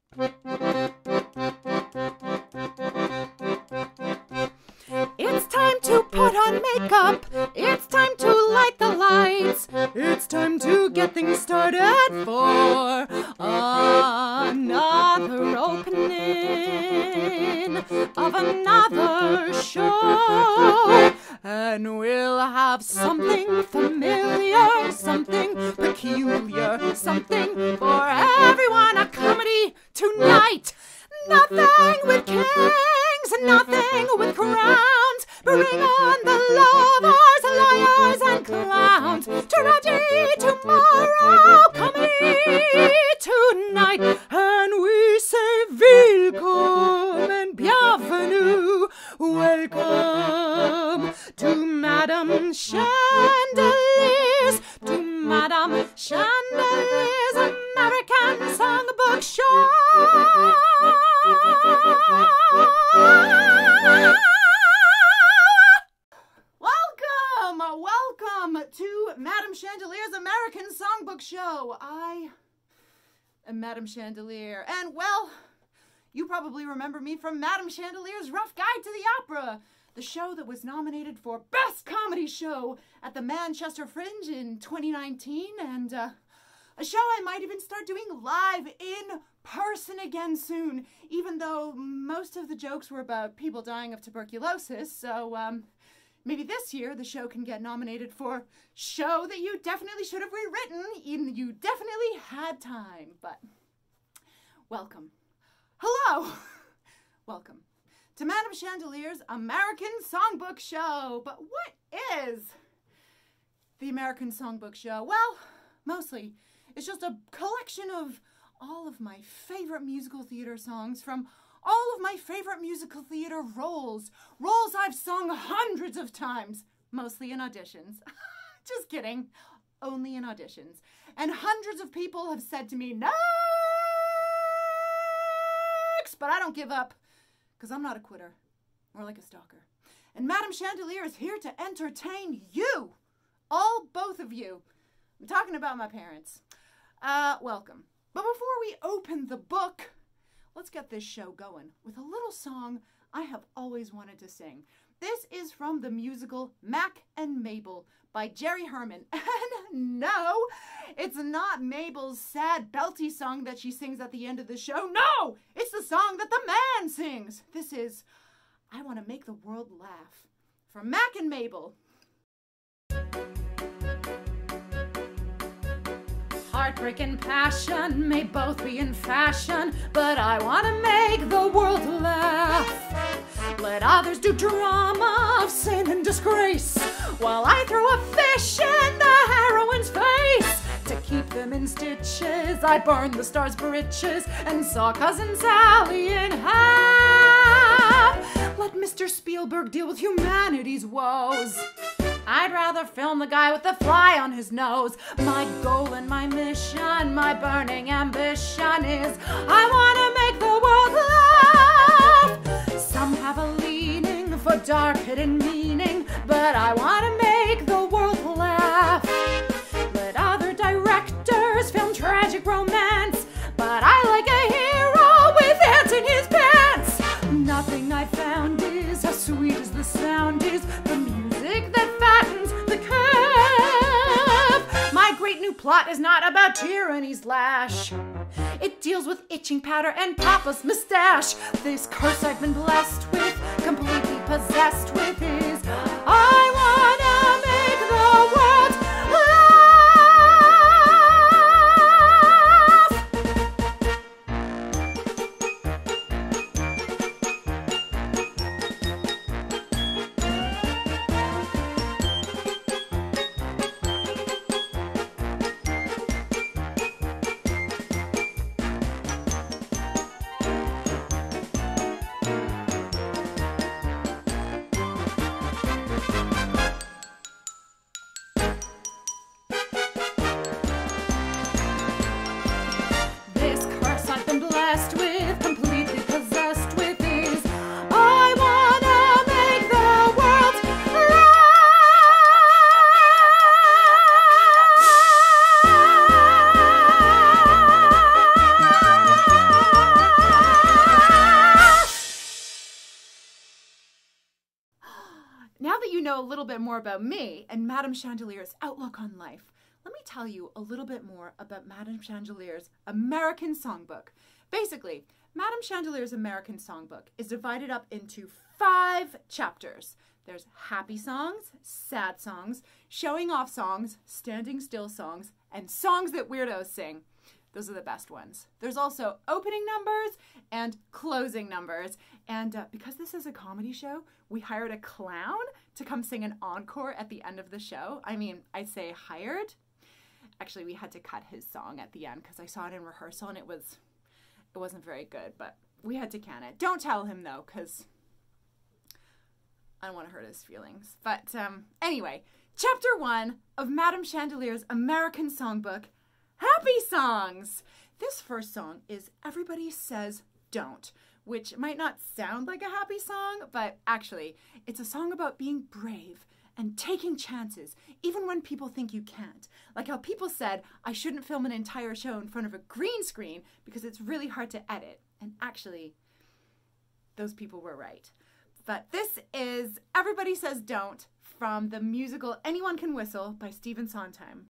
It's time to put on makeup. It's time to light the lights. It's time to get things started for another opening of another show. And we'll have something familiar, something peculiar, something for everyone. A comedy tonight. Nothing with kings and nothing with crowns. Bring on the lovers, liars, and clowns. Tragedy tomorrow, comedy tonight. And we say Willkommen, bienvenue. Welcome to Madame Chandelier's, to Madame Chandelier's American Songbook Show. Welcome to Madame Chandelier's American Songbook Show. I am Madame Chandelier, and well, you probably remember me from Madame Chandelier's Rough Guide to the Opera, the show that was nominated for Best Comedy Show at the Manchester Fringe in 2019, and a show I might even start doing live in person again soon, even though most of the jokes were about people dying of tuberculosis, so maybe this year the show can get nominated for show that you definitely should have rewritten, and you definitely had time, but welcome. Hello! Welcome to Madame Chandelier's American Songbook Show. But what is the American Songbook Show? Well, mostly it's just a collection of all of my favorite musical theater songs from all of my favorite musical theater roles. Roles I've sung hundreds of times, mostly in auditions. Just kidding. Only in auditions. And hundreds of people have said to me, "Next!" But I don't give up, because I'm not a quitter, or like a stalker. And Madame Chandelier is here to entertain you. Both of you. I'm talking about my parents. Welcome. But before we open the book, let's get this show going with a little song I have always wanted to sing. This is from the musical Mack and Mabel by Jerry Herman. And no, it's not Mabel's sad belty song that she sings at the end of the show. No, it's the song that the man sings. This is I Want to Make the World Laugh from Mack and Mabel. Heartbreak and passion may both be in fashion, but I want to make the world laugh. Let others do drama of sin and disgrace, while I throw a fish in the heroine's face. To keep them in stitches, I burned the star's breeches and saw Cousin Sally in half. Let Mr. Spielberg deal with humanity's woes. I'd rather film the guy with the fly on his nose. My goal and my mission, my burning ambition is I want to make the world laugh. Some have a leaning for dark hidden meaning, but I want to make the world laugh. Let other directors film tragic romance, but I like a hero with ants in his pants. Nothing I found is as sweet as the sound is, the music that fattens the curve. My great new plot is not about tyranny's lash. It deals with itching powder and Papa's mustache. This curse I've been blessed with, completely possessed with, is I wanna make the world laugh. know a little bit more about me and Madame Chandelier's outlook on life, let me tell you a little bit more about Madame Chandelier's American Songbook. Basically, Madame Chandelier's American Songbook is divided up into 5 chapters. There's happy songs, sad songs, showing off songs, standing still songs, and songs that weirdos sing. Those are the best ones. There's also opening numbers and closing numbers. And because this is a comedy show, we hired a clown to come sing an encore at the end of the show. I mean, I say hired. Actually, we had to cut his song at the end because I saw it in rehearsal and it wasn't very good, but we had to can it. Don't tell him though, because I don't want to hurt his feelings. But anyway, chapter 1 of Madame Chandelier's American Songbook, Happy Songs. This first song is Everybody Says Don't, which might not sound like a happy song, but actually, it's a song about being brave and taking chances, even when people think you can't. Like how people said, I shouldn't film an entire show in front of a green screen because it's really hard to edit. And actually, those people were right. But this is Everybody Says Don't from the musical Anyone Can Whistle by Stephen Sondheim.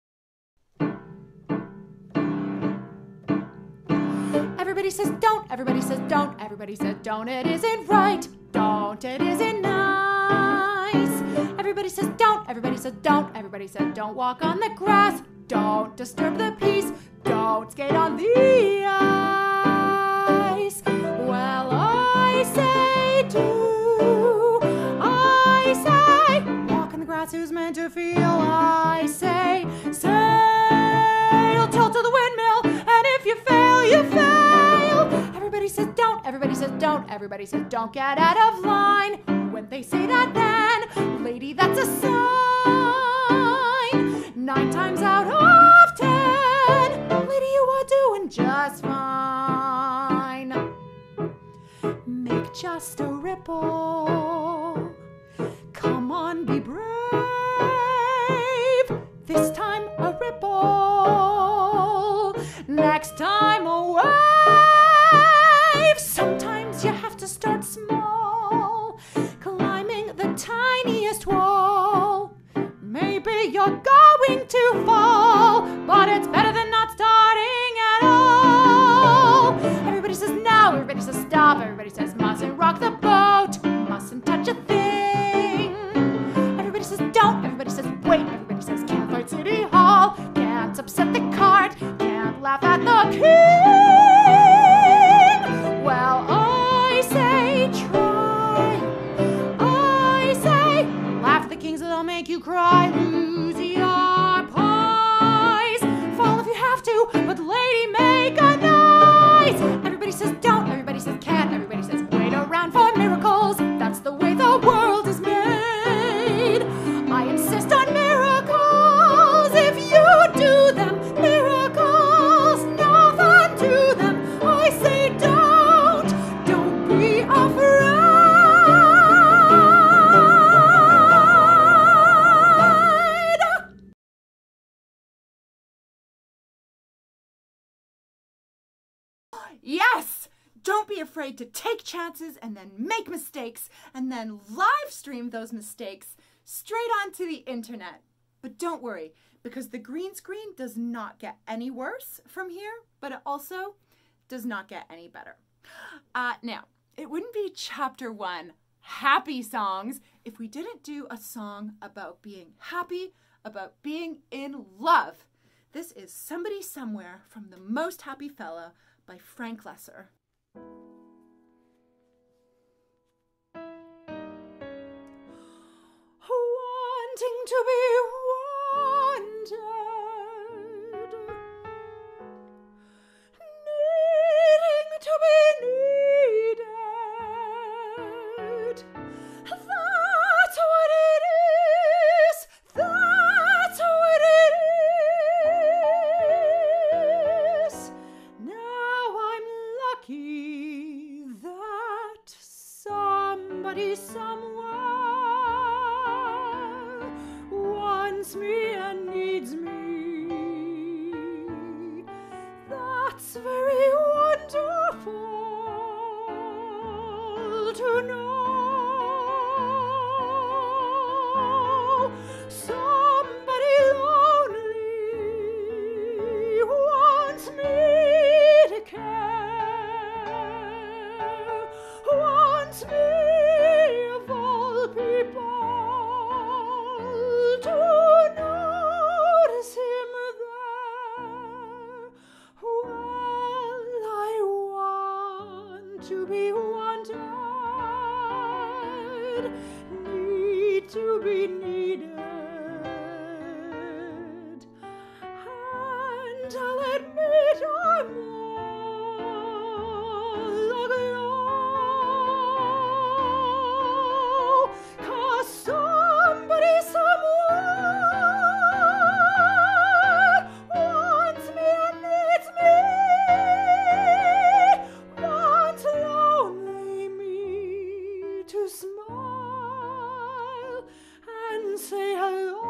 Everybody says don't, everybody says don't, everybody says don't, it isn't right, don't, it isn't nice. Everybody says don't, everybody says don't, everybody says don't walk on the grass, don't disturb the peace, don't skate on the ice. Well, I say do, I say walk on the grass, who's meant to feel, I say sail, tilt to the windmill, and if you fail, you fail. Everybody says don't, everybody says don't, everybody says don't get out of line. When they say that then, lady, that's a sign. 9 times out of 10, lady, you are doing just fine. Make just a ripple. Come on, be brave. This time a ripple. Next time a wave. Sometimes you have to start small, climbing the tiniest wall. Maybe you're going to fall, but it's better than not starting at all. Everybody says no, everybody says stop, everybody says mustn't rock the boat, mustn't touch a thing. Everybody says don't, everybody says wait, everybody says can't fight City Hall, can't upset the cart, can't laugh at the king. Well, I say try, I say laugh at the kings, they'll make you cry, lose your pies, fall if you have to, but lady, make a noise. Everybody says don't, everybody says can't, everybody says wait around for miracles, that's the way the world is made. I insist on miracles, if you do them, miracles, nothing to them. I say don't be afraid. Yes! Don't be afraid to take chances and then make mistakes and then live stream those mistakes straight onto the internet. But don't worry, because the green screen does not get any worse from here, but it also does not get any better. Now, it wouldn't be chapter 1, happy songs, if we didn't do a song about being happy, about being in love. This is Somebody Somewhere from The Most Happy Fella by Frank Loesser. Wanting to be wanted, needing to be needed, that's what it is, that's what it is. Now I'm lucky that somebody somewhere wants me and needs me. That's very wonderful to know. to be wanted, need to be needed, and I'll admit I'm all aglow, 'cause somebody somewhere wants me and needs me, wants lonely me to smile and say hello.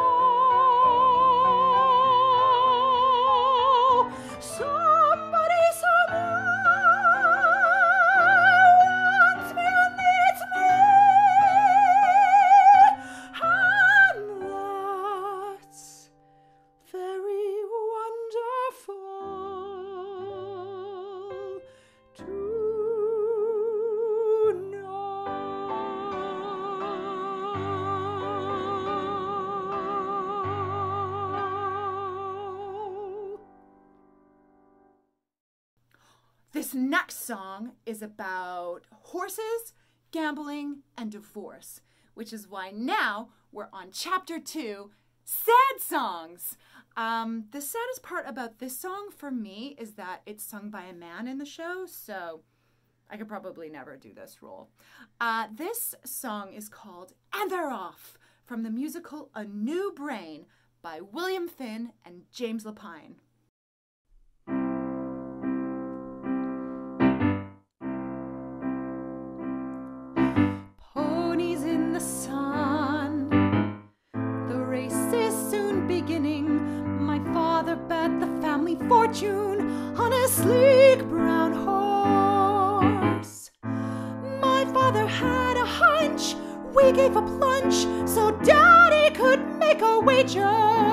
Somebody somewhere wants me and needs me, and that's very wonderful to know. This next song is about horses, gambling, and divorce, which is why now we're on chapter 2, sad songs. The saddest part about this song for me is that it's sung by a man in the show, so I could probably never do this role. This song is called And They're Off, from the musical A New Brain by William Finn and James Lapine. Ponies in the sun, the race is soon beginning. My father bet the family fortune on a sleek brown horse. My father had a hunch, we gave up lunch so Daddy could make a wager.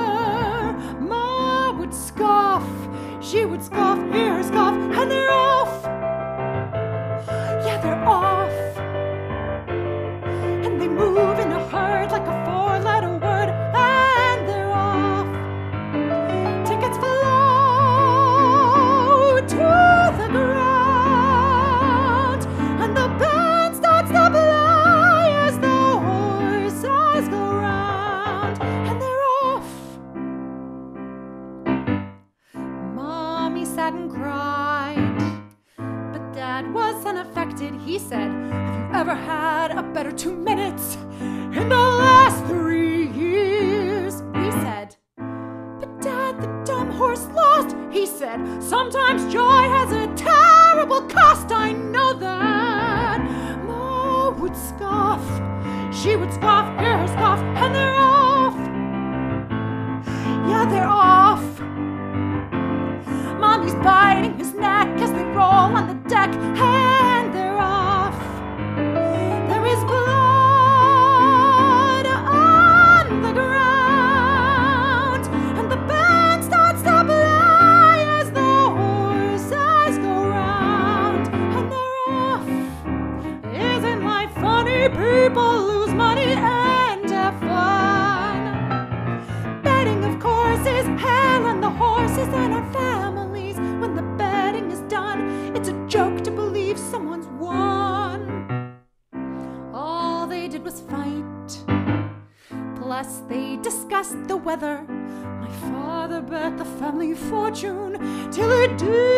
Ma would scoff, she would scoff, hear her scoff, and they're off. Yeah, they're off. And they move in a herd like a four-letter word, and they're off. Tickets flow to the ground, and the band starts to play as the horses go round, and they're off. Mommy sat and cried, but Dad was unaffected. He said, "Have you ever had a better 2 minutes in the last 3 years?" We said, "But Dad, the dumb horse lost." He said, "Sometimes joy has a terrible cost, I know that." Ma would scoff, she would scoff, hear her scoff, and they're off. Yeah, they're off. Mommy's biting his neck as they roll on the deck, and they're off. There is blood on the ground, and the band starts to play as the horses go round, and they're off. Isn't life funny? People lose money and have fun. Betting, of course, is hell on the horses and our families. When the betting is done, it's a joke to believe someone's won. All they did was fight, plus they discussed the weather. My father bet the family fortune till it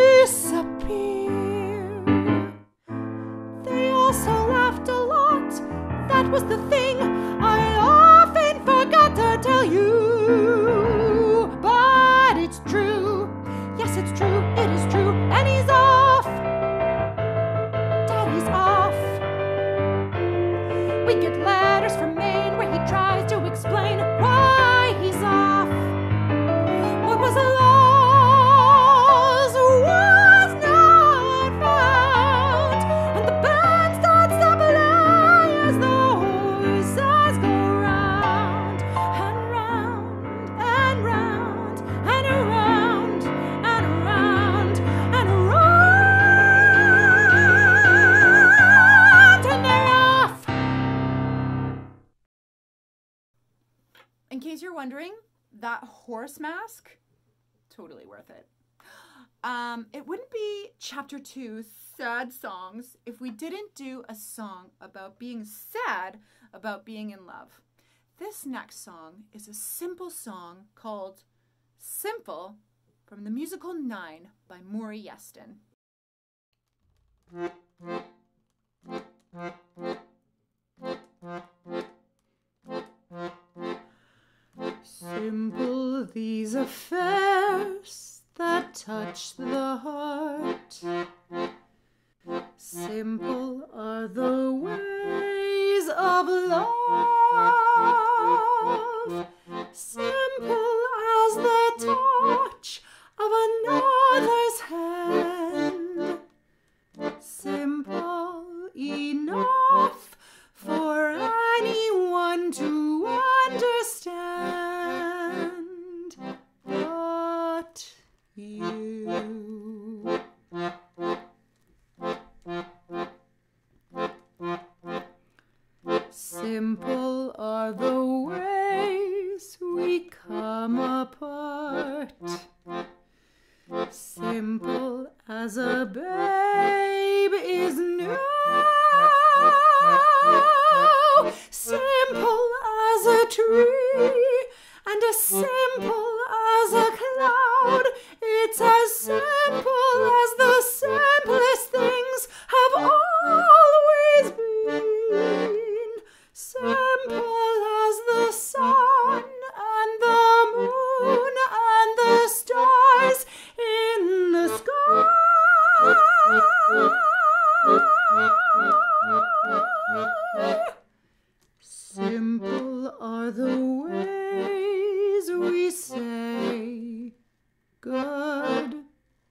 disappeared. They also laughed a lot, that was the thing I often forgot to tell you. But it's true, yes it's true, it is true, and he's off. Daddy's off. We get letters from Maine where he tries to explain why he's off. What was lost was not found, and the band starts to play as the horses go round and round and round and around and around and around, and they're off. In case you're wondering, that horse mask, totally worth it. It wouldn't be chapter 2, sad songs, if we didn't do a song about being sad about being in love. This next song is a simple song called Simple from the musical 9 by Maury Yeston. Simple these affairs that touch the heart. Simple are the ways of love. Simple as the touch of another's hand. Simple enough for anyone to understand but you. Simple are the ways we come apart. Simple as a babe is new. Simple as a tree and as simple as a cloud. It's as simple as the simplest things have always been. Simple as the sun and the moon and the stars in the sky. Simple are the ways we say goodbye.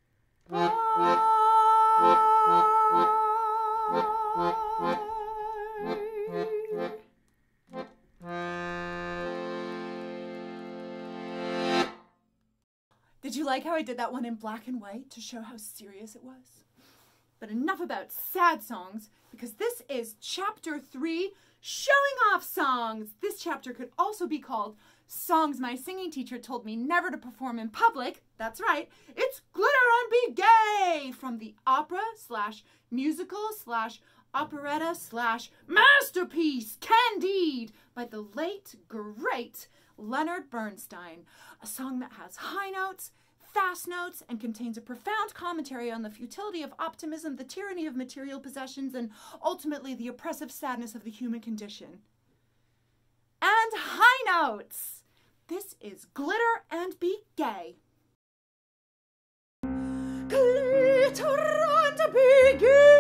Did you like how I did that one in black and white to show how serious it was? But enough about sad songs, because this is chapter 3, showing off songs. This chapter could also be called Songs My Singing Teacher Told Me Never to Perform in Public. That's right, it's Glitter and Be Gay from the opera/musical/operetta/masterpiece Candide by the late, great Leonard Bernstein. A song that has high notes, fast notes, and contains a profound commentary on the futility of optimism, the tyranny of material possessions, and ultimately the oppressive sadness of the human condition. And high notes! This is Glitter and Be Gay. Glitter and be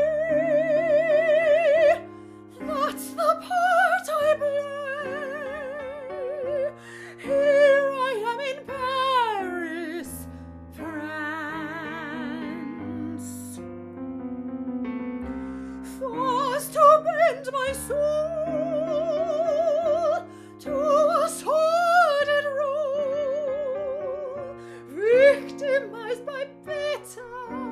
gay, that's the part I play. Here I am in Paris, France, forced to bend my soul to a sordid role, victimized by bitter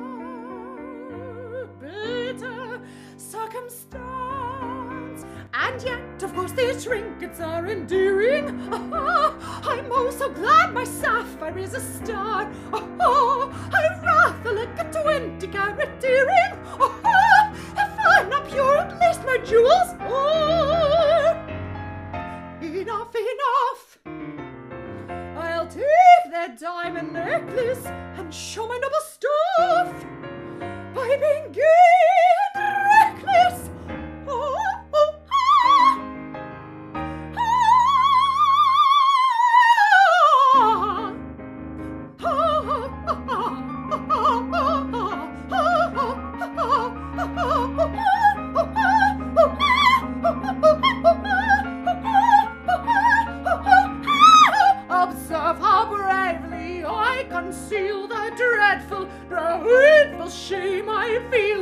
circumstance. And yet, of course, these trinkets are endearing. I'm oh so glad my sapphire is a star. I'd rather like a 20-carat earring. If I'm not pure, at least my jewels are. Enough, enough. I'll take that diamond necklace and show my noble stuff by being gay and reckless. Observe how bravely I conceal the dreadful shame I feel.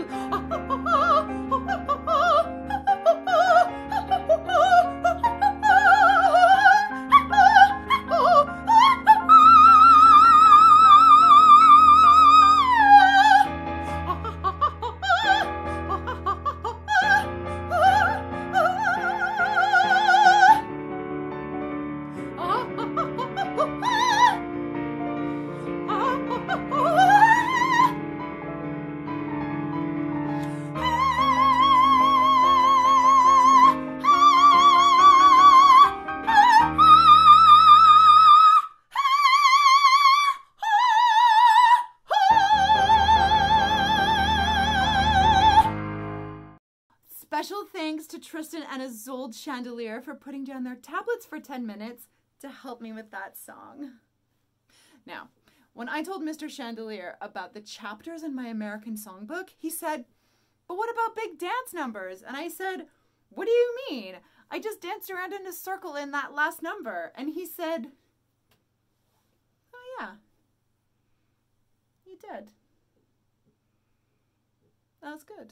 special thanks to Tristan and Isolde Chandelier for putting down their tablets for 10 minutes to help me with that song. Now, when I told Mr. Chandelier about the chapters in my American songbook, he said, "But what about big dance numbers?" And I said, "What do you mean? I just danced around in a circle in that last number." And he said, "Oh yeah, you did. That was good."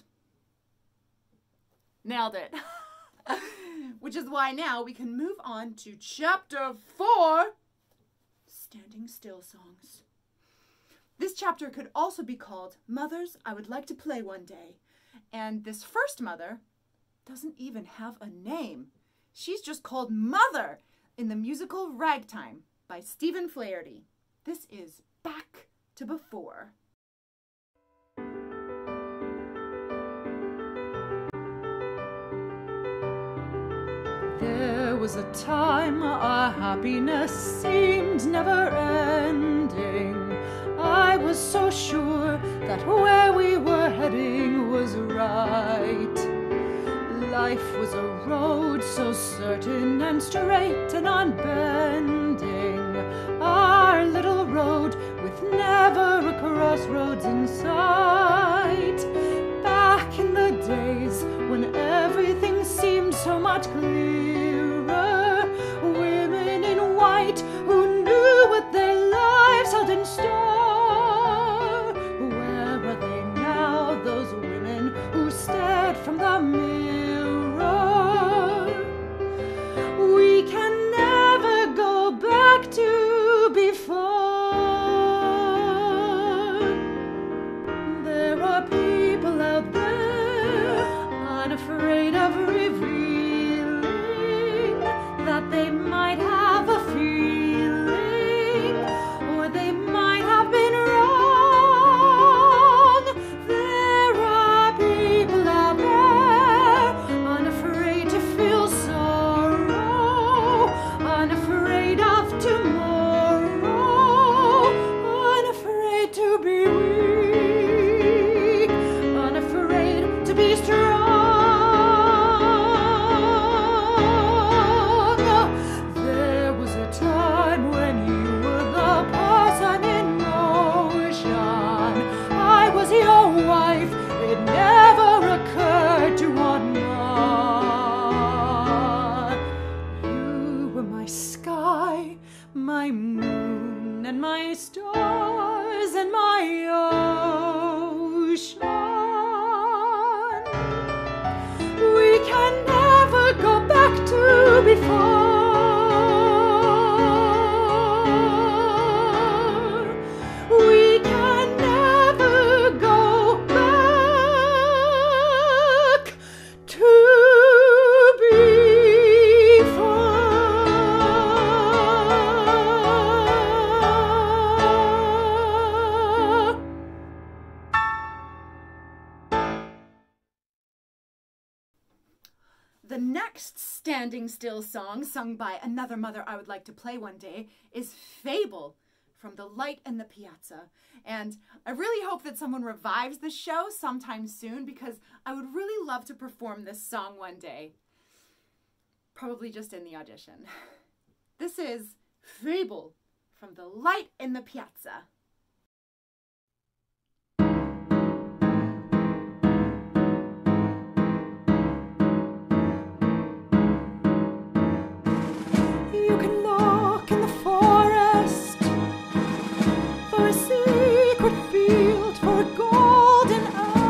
Nailed it. Which is why now we can move on to chapter 4, Standing Still Songs. This chapter could also be called Mothers I Would Like to Play One Day. And this first mother doesn't even have a name. She's just called Mother in the musical Ragtime by Stephen Flaherty. This is Back to Before. There was a time our happiness seemed never ending. I was so sure that where we were heading was right. Life was a road so certain and straight and unbending. Our little road with never a crossroads in sight. Back in the days when everything seemed so much clearer, women in white who knew what their lives held in store. Where are they now, those women who stared from the mirror? We can never go back to before. There are people out there unafraid of revealing that they might have a feeling, or they might have been wrong. There are people out there unafraid to feel sorrow, unafraid of tomorrow, unafraid to be weak, unafraid to be strong. There was a time when you were the person in motion. I was your wife, it never occurred to want more. You were my sky, my moon, and my stars, and my ocean. We can never go back to before. We can never go back to before. The next Standing Still song, sung by another mother I would like to play one day, is Fable from The Light in the Piazza. And I really hope that someone revives the show sometime soon, because I would really love to perform this song one day. Probably just in the audition. This is Fable from The Light in the Piazza. You can look in the forest for a secret field, for a golden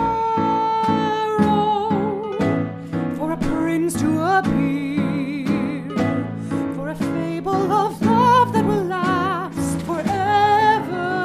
arrow, for a prince to appear, for a fable of love that will last forever.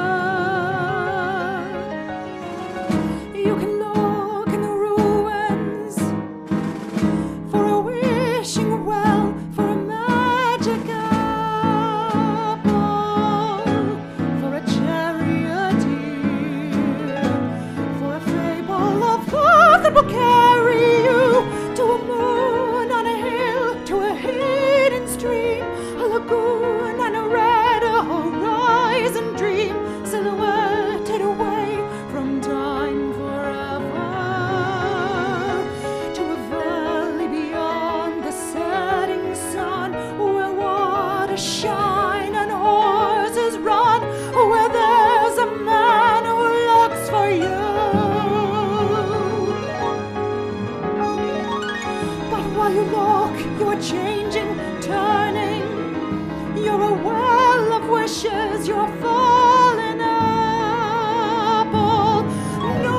while you look, you're changing, turning. You're a well of wishes, you're a fallen apple. No,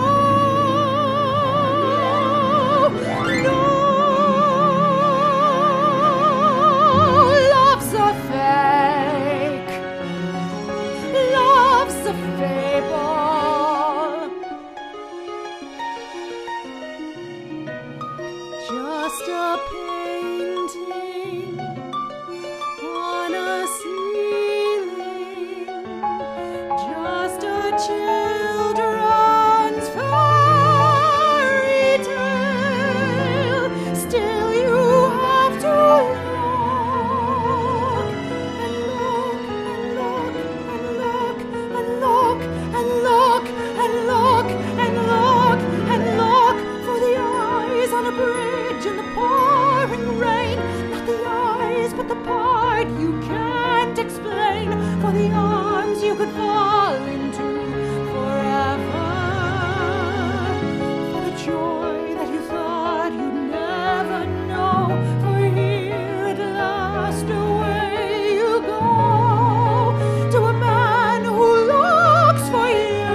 no, love's a fake, love's a fable. Just a painting on a ceiling, just a children's fairy tale. Still you have to look and look and look and look and look and look and look and look for the eyes on a bridge in the pouring rain. Not the eyes, but the part you can't explain. For the arms you could fall into forever. For the joy that you thought you'd never know. For here at last away you go to a man who looks for you.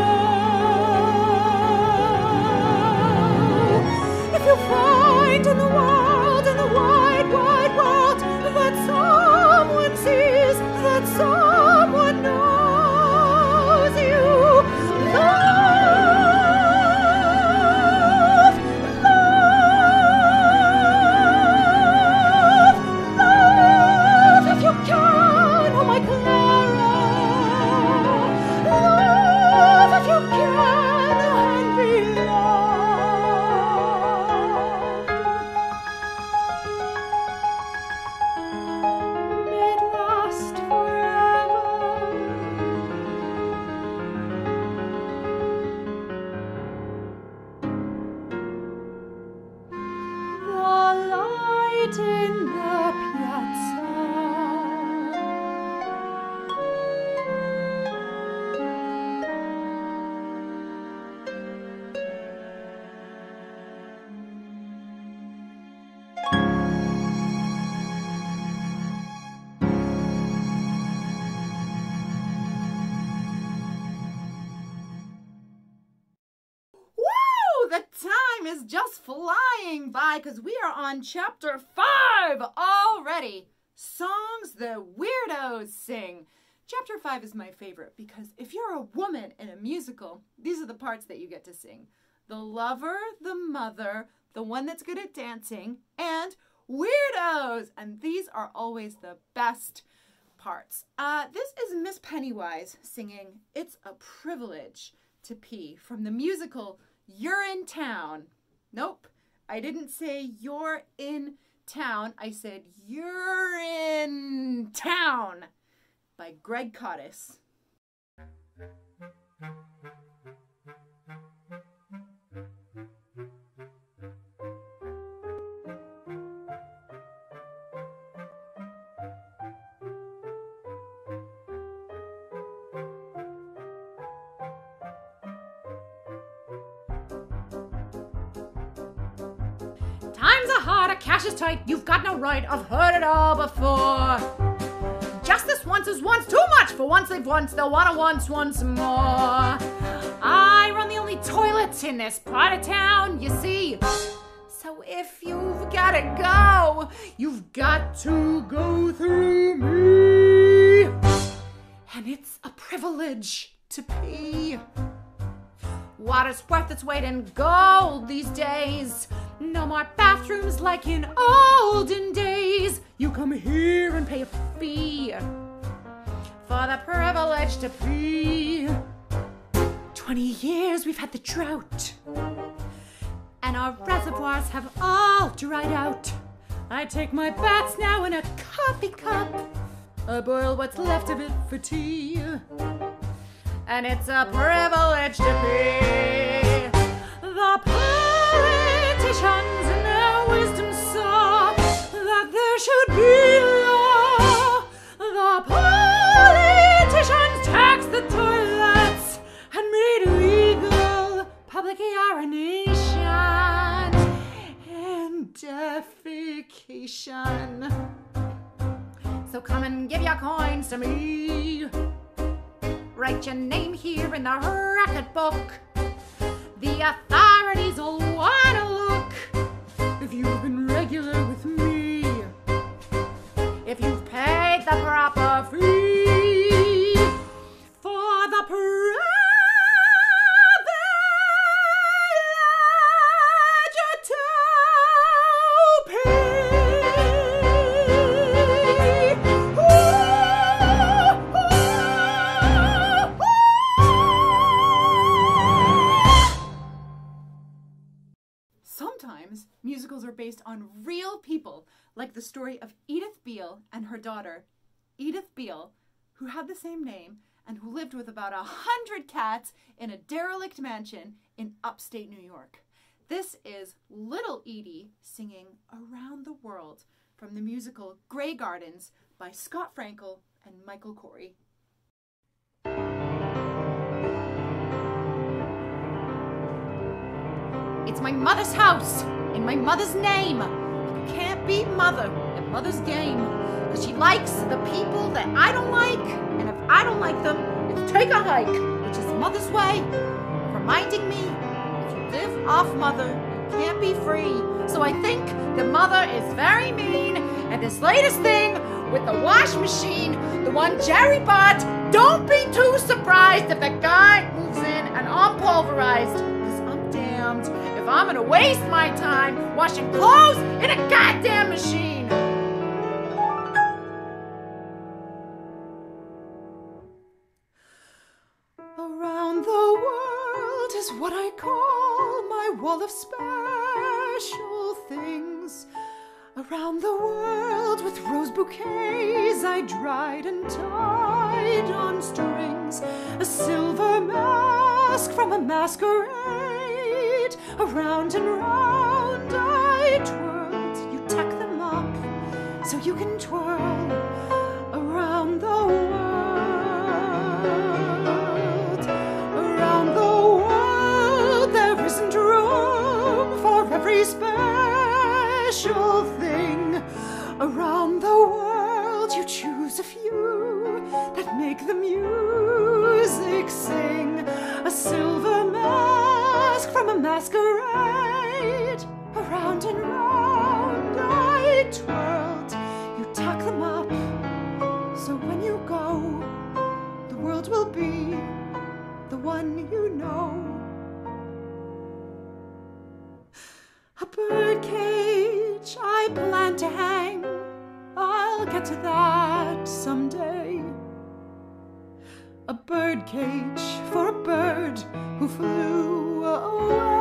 If you find in the world, in the wide, wide world, that someone sees, that someone knows you, love, love, love, if you can, oh my Clara, love if you can, and be loved. May it last forever. The light in the piazza. Woo! The time is just flying by because we are on chapter 5 already. Songs the weirdos sing. Chapter 5 is my favorite because if you're a woman in a musical, these are the parts that you get to sing. The lover, the mother, the one that's good at dancing, and weirdos. And these are always the best parts. This is Miss Pennywise singing It's a Privilege to Pee from the musical You're in Town. Nope, I didn't say you're in town. I said You're in Town by Greg Cottis. Times are hard, cash is tight, you've got no right, I've heard it all before. Just this once is once too much, for once they've once, they'll wanna once more. I run the only toilet in this part of town, you see. So if you've gotta go, you've got to go through me. And it's a privilege to pee. Water's worth its weight in gold these days. No more bathrooms like in olden days. You come here and pay a fee for the privilege to pee. 20 years we've had the drought, and our reservoirs have all dried out. I take my baths now in a coffee cup. I boil what's left of it for tea. And it's a privilege to pee. The politicians in their wisdom saw that there should be law. The politicians taxed the toilets and made legal public urination and defecation. vacation. So come and give your coins to me. Write your name here in the racket book. The authorities will wanna look if you've been regular with me, if you've paid the proper fee for the privilege to Sometimes musicals are based on real people, like the story of Edith Beale and her daughter, Edith Beale, who had the same name and who lived with about 100 cats in a derelict mansion in upstate New York. This is Little Edie singing Around the World from the musical Grey Gardens by Scott Frankel and Michael Corey. It's my mother's house, in my mother's name. You can't beat mother at mother's game, because she likes the people that I don't like, and if I don't like them, it's take a hike, which is mother's way of reminding me if you live off mother, you can't be free. So I think that mother is very mean, and this latest thing with the wash machine, the one Jerry bought, don't be too surprised if the guy moves in and I'm pulverized, because I'm damned if I'm gonna waste my time washing clothes in a goddamn machine. Around the world is what I call my wall of special things. Around the world with rose bouquets I dried and tied on strings. A silver mask from a masquerade. Around and round I twirled. You tack them up so you can twirl around the world. Around the world there isn't room for every special thing. Around the world you choose a few that make the music sing. A silver mask from a masquerade. Around and round I twirled. You tuck them up so when you go, the world will be the one you know. A birdcage I plan to hang, I'll get to that someday. A birdcage for a bird who flew away.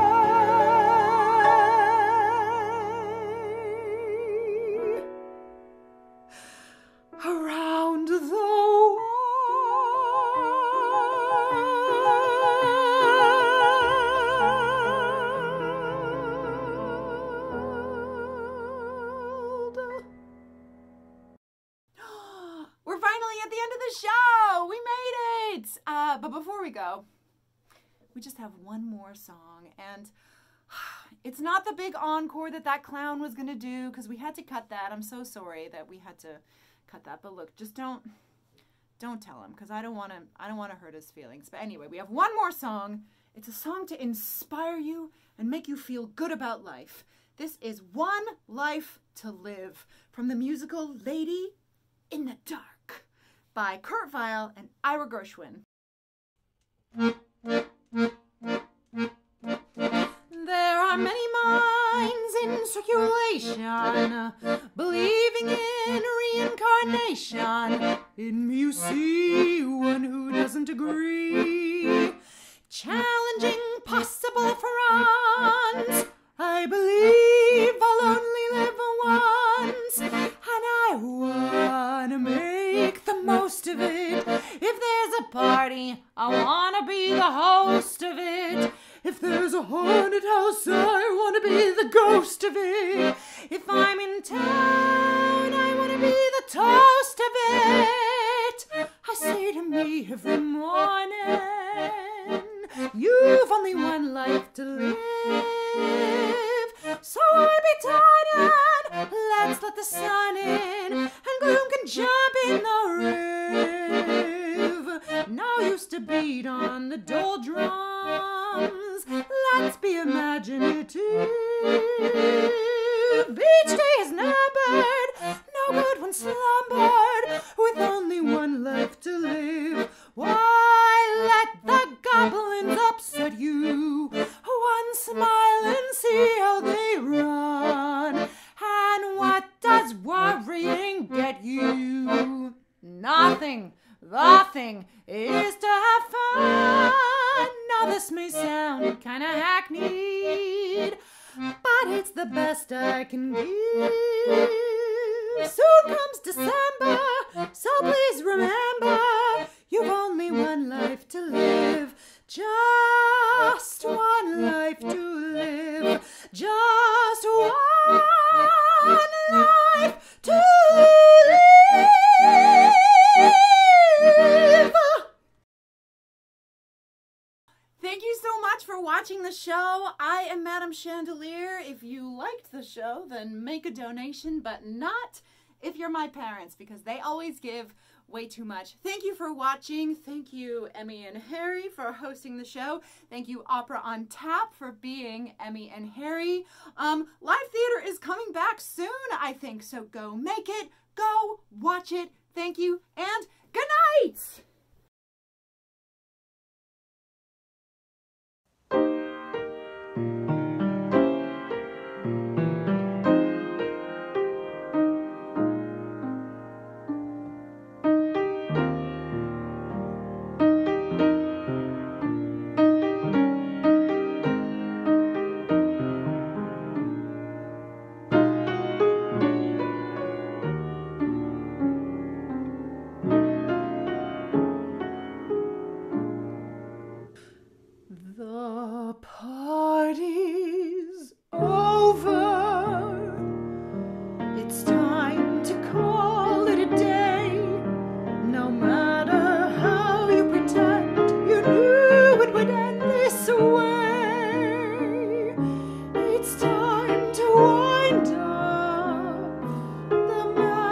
Around the world. We're finally at the end of the show! We made it! But before we go, we just have one more song, and it's not the big encore that clown was gonna do, because we had to cut that. I'm so sorry that we had to cut that, but look, just don't tell him, because I don't want to hurt his feelings. But anyway, we have one more song. It's a song to inspire you and make you feel good about life. This is One Life to Live from the musical Lady in the Dark by Kurt Weill and Ira Gershwin. There are many minds in circulation, believing in reincarnation. In me you see one who doesn't agree, challenging possible fronts. I believe I'll only live once, and I wanna make the most of it. If there's a party, I wanna be the host of it. If there's a haunted house, I wanna be the ghost of it. If I'm in town, I wanna be the toast of it. I say to me every morning, you've only one life to live. So I be tired let the sun in, and gloom can jump in the rave. No use to beat on the doldrums, let's be imaginative. Each day is numbered, no good when slumbered, with only one life to live. Why let the goblins upset you? One smile and see how they run. And what does worrying get you? Nothing. The thing is to have fun. Now this may sound kinda hackneyed, but it's the best I can give. Soon comes December, so please remember, you've only one life to live. Just one life to live. Just one life to live. Thank you so much for watching the show. I am Madame Chandelier. If you liked the show, then make a donation, but not if you're my parents, because they always give way too much. Thank you for watching. Thank you, Emmy and Harry, for hosting the show. Thank you, Opera on Tap, for being Emmy and Harry. Live theater is coming back soon, I think, so go make it, go watch it. Thank you, and good night! The party's over. It's time to call it a day. No matter how you pretend, you knew it would end this way. It's time to wind up the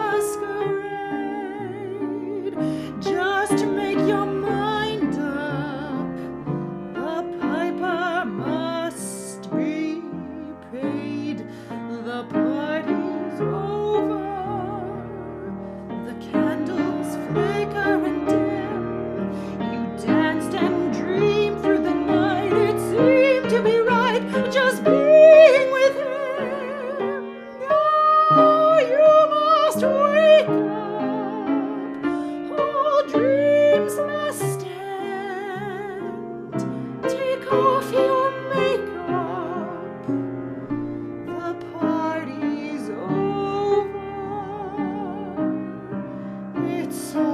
masquerade. Just make your mind up. The piper must be paid. The party's over. The candles flicker and dim. You danced and dreamed through the night. It seemed to be right, just being with him. Now you must wake up. All dreams must end. Take off your makeup. The party's over. It's